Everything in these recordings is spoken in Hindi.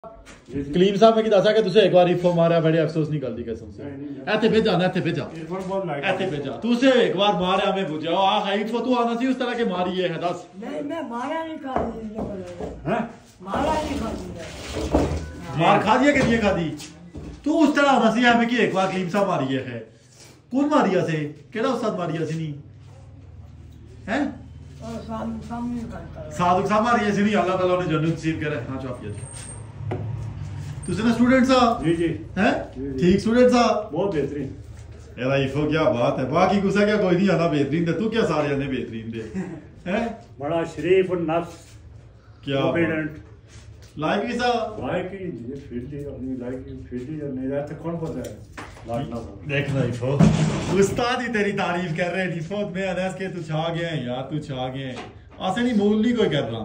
कलीम साहब मैं दसा कि तुसे एक बार इफो मारा बड़े अफसोस नहीं करती कसम से ऐथे भेजा ना ऐथे भेजा ऐथे भेजा तुसे एक बार मारा मैं बुझाओ आ है इफो तू आना सी उस तरह के मारी है दस नहीं मैं मारा नहीं खा हैं मारा नहीं खा मार खा दिया कि नहीं खा दी तू उस तरह आना सी हमें कि एक बार कलीम साहब मारी है कौन मारिया से केड़ा उस्ताद मारिया सी नहीं हैं और सामने करता साधु साहब मारिया सी नहीं अल्लाह ताला ने जन्नत नसीब करे हां चाफियत तुझे ना स्टूडेंट साहब जी जी हैं ठीक स्टूडेंट साहब बहुत बेहतरीन यार इफो क्या बात है बाकी गुस्सा क्या कोई नहीं आना बेहतरीन दे तू क्या सारे आने बेहतरीन दे हैं बड़ा शरीफ और नफ्स क्या कॉन्फिडेंट लाइक भी सा लाइक ही जी फील्ड अपनी लाइक फील्ड या नहीं रहता कौन पता है लाइक देखना इफो उस्ताद ही तेरी तारीफ कर रहे हैं इफो मैं अनस के तू छा गया है यार तू छा गया है आसे नहीं मूल नहीं कोई कर रहा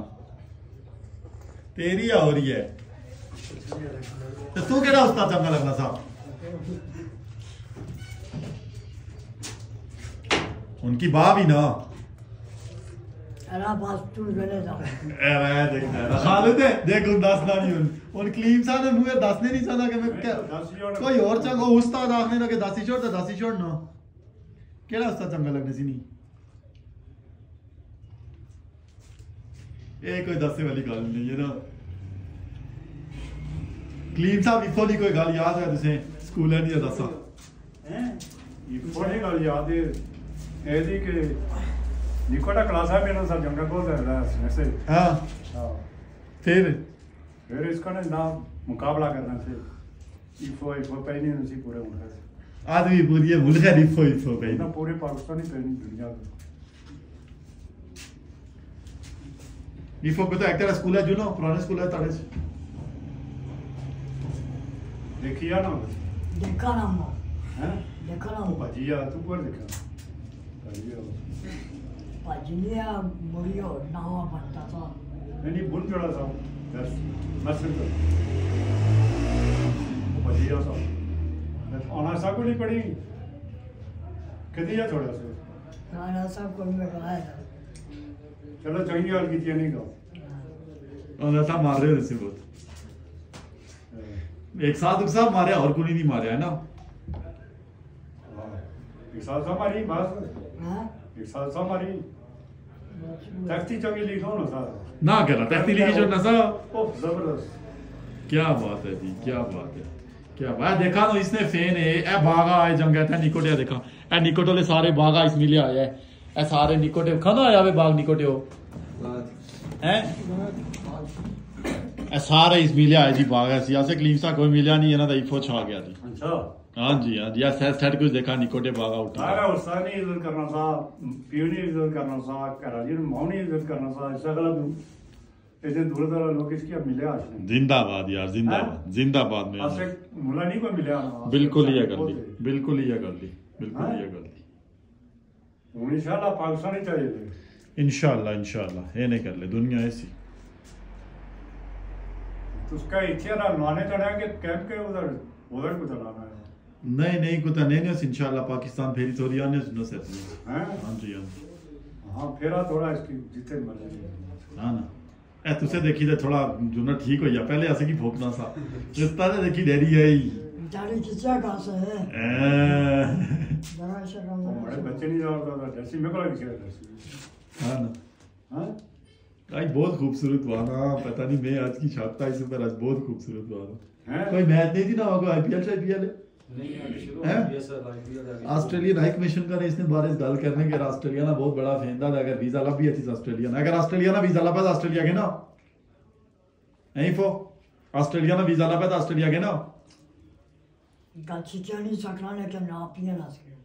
तेरी हो रही है तो तू केड़ा उस्ताद चंगा लगना सा उनकी बा भी ना अरे बस तू गले जा अरे देखना खालिद है देख दस ना नहीं उन कलीम साहब ने मुझे दसने नहीं चाहता कि मैं क्या कोई और चंगा उस्ताद आखने लगे दासी छोड़ ना केड़ा उस्ताद चंगा लगने सी नहीं ये कोई दसने वाली गल नहीं है ना कलीम साहब इफो दी कोई गल याद है तुसे स्कूल है नहीं दसा हैं ये बड़ी गल याद है एदी के निकोटा क्लास है मेरा सब जंगल को है ऐसे हां हां फिर इसका ना मुकाबला करना से इफो पहनी नहीं पूरे मुल्क से आदमी पूरी है मुल्क है इफो पे ना पूरे पाकिस्तानी पहनी दुनिया में इफो को तो एक्टर स्कूल है जो ना पुराने स्कूल है ताड़े से देखिया ना देखा ना मो हैं देखा ना वो भजिया तू पर देखा भजिया पाजलिया मुड़ियो नावा बनता था नहीं बुन जोड़ा सा बस मसल वो भजिया सा आना सा को नहीं पड़ी कदी या थोड़ा सा राणा साहब को मैं कहा चलो चंगी वाल की नहीं का और ऐसा मार रहे हो जैसे बहुत एक साहब मारे और कोई नहीं मारे है ना एक साल सा मारी बस हां एक साल सा मारी तख्ती चंगी लिखो ना सा ना करा तख्ती लिखी जो ना सा ओ जबरदस्त क्या बात है जी क्या बात है क्या बात देखा ना इसने फैन है ए भागा आए जंग था निकोटे देखा ए निकोटोले सारे भागा इस मिले आया है ए सारे निकोटे खाना आया वे बाग निकोटे हो हैं ए सारे इस मिले आए जी बाग है सियासे कलीम सा कोई मिला नहीं है ना इफो छा गया जी अच्छा हां जी यार सेट कुछ देखा निकोटे भागा उठा सारा उस्ताद ने इज्जत करना सा पीओनी इज्जत करना सा कराजी मौनी इज्जत करना सा सगला ऐसे दूर दूर लोग इसकी मिले आज नहीं जिंदाबाद यार जिंदाबाद में आज मुला नहीं को मिले बिल्कुल ही कर ली बिल्कुल ही कर ली इंशाल्लाह पाकिस्तानी चाहिए इंशाल्लाह ये नहीं कर ले दुनिया ऐसी तो उसका इच्छा ना लाने चढ़ा के कैंप के उधर को चलाना है नहीं कुछ नहीं इंशाल्लाह पाकिस्तान फेरी थोड़ी आने सुनो सेट हैं हां जी हां फेरा थोड़ा इसकी जितने मर्जी हां ना ए तुसे देखी दे थोड़ा जो ना ठीक हो गया पहले ऐसे की भोकना सा रिश्ता ने देखी डेरी है ही जाने कितना कास है जरा शर्म बड़े बच्चे नहीं जाओ जैसी मेरे को लगी जैसी हां ना हां आज बहुत खूबसूरत हुआ ना पता नहीं मैं आज की छापता इस पर आज बहुत खूबसूरत हुआ हैं कोई मैच नहीं थी ना होगा आईपीएल ऑस्ट्रेलियन हाई कमीशन का ने इसने बारे गल करने के ऑस्ट्रेलिया ना बहुत बड़ा फेंद है अगर वीजा लब भी अच्छी ऑस्ट्रेलिया ना अगर ऑस्ट्रेलिया ना वीजा लब ऑस्ट्रेलिया के ना नहीं फो ऑस्ट्रेलिया ना वीजा लब ऑस्ट्रेलिया के ना गाची जानी सकराने के ना पिए ना सके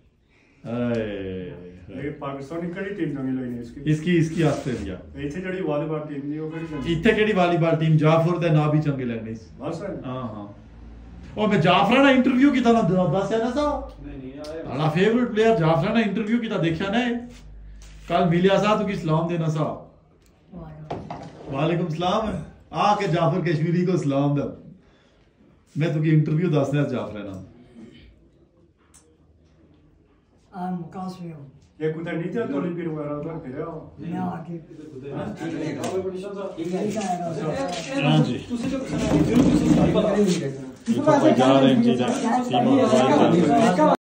ये पाकिस्तानी कड़ी टीम चंगी लगी इसकी ऑस्ट्रेलिया इथे जड़ी वॉलीबॉल टीम नहीं वो कड़ी चंगी इथे केड़ी वॉलीबॉल टीम जाफर दे ना भी चंगे लगने बस हां और मैं जाफरा ना इंटरव्यू की था दस है ना सा नहीं आया बड़ा फेवरेट प्लेयर जाफरा ना इंटरव्यू की था देखा ना कल मिलिया सा तो की सलाम देना सा वालेकुम सलाम आके जाफर कश्मीरी को सलाम दे मैं तो की इंटरव्यू दसना जाफरा ना मुकास में ये कुछ नहीं था तोली पीर वगैरह तो फिर मैं आके हाँ जी देखो कोई जा रहे हैं जी सीमा